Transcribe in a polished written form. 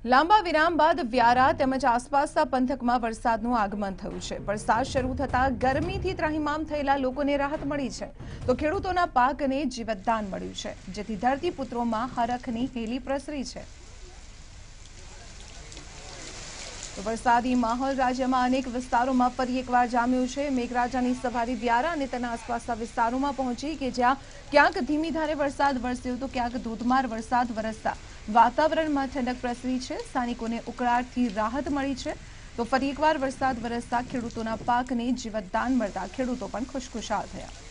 લાંબા વિરામ બાદ વ્યારા તેમજ આસપાસના પંથકમાં વરસાદનું આગમન થયું છે। વરસાદ શરૂ થતા ગરમીથી ત્રાહિમામ થયેલા લોકોને રાહત મળી છે, તો ખેડૂતોના પાકને જીવતદાન મળ્યું છે, જેથી ધરતીપુત્રોમાં હરખની હેલી પ્રસરી છે। તો વરસાદી માહોલ રાજ્યમાં અનેક વિસ્તારોમાં ફરી એકવાર જામ્યો છે। મેઘરાજાની સવારી વ્યારા અને તેના આસપાસના વિસ્તારોમાં પહોંચી કે જ્યાં ક્યાંક ધીમી ધારે વરસાદ વરસ્યો તો ક્યાંક ધોધમાર વરસાદ વરસતા વાતાવરણમાં ઠંડક પ્રસરી છે। સ્થાનિકોને ઉકળાટથી રાહત મળી છે, તો ફરી એકવાર વરસાદ વરસતા ખેડૂતોના પાકને જીવતદાન મળતા ખેડૂતો પણ ખુશખુશાલ થયા।